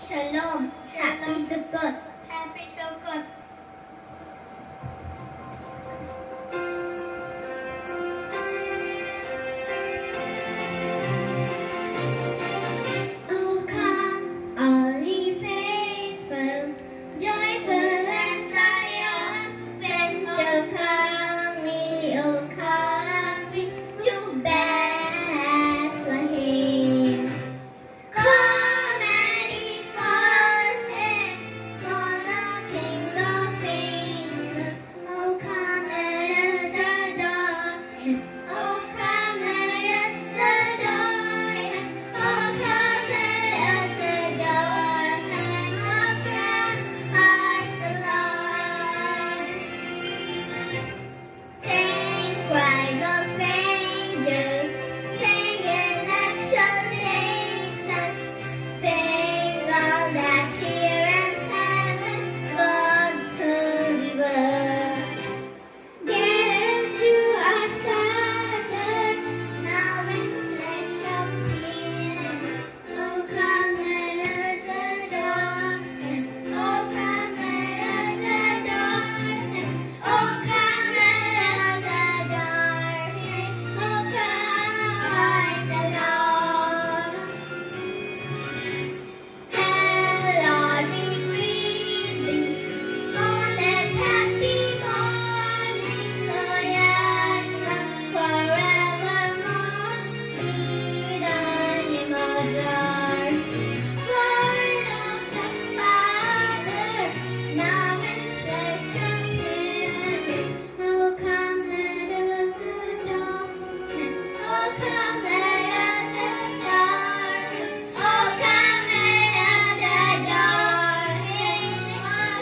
Shalom. Happy Sukkot. Happy Sukkot. Oh, come, all ye faithful, joyful and triumphant. Oh, come ye, oh, come ye to Bethlehem. Come and eat first for the King of Kings. Oh, come let us adore Him. Oh, come let us adore Him. Oh, come let us adore Him. Oh, praise the Lord. Sing, cries of angels, sing in exultation, sing all that here in heaven, God's holy word. Give to our Father, now in flesh appear. Oh, come let us adore Him. Oh, come let us adore Him. Oh, come let us adore Him. Oh, praise the Lord. Hail, Lord, we greet Thee on this happy morning. Oh, yes, forevermore be Thy name adored. Word of the Father, now in flesh appeared. Oh, come let us adore Him. Oh, come let us adore Him. Oh, come let us adore Him. Oh,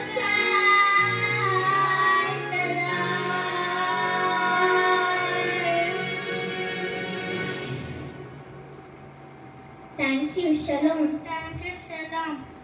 praise the Lord. Thank you. Shalom. Thank you, Shalom.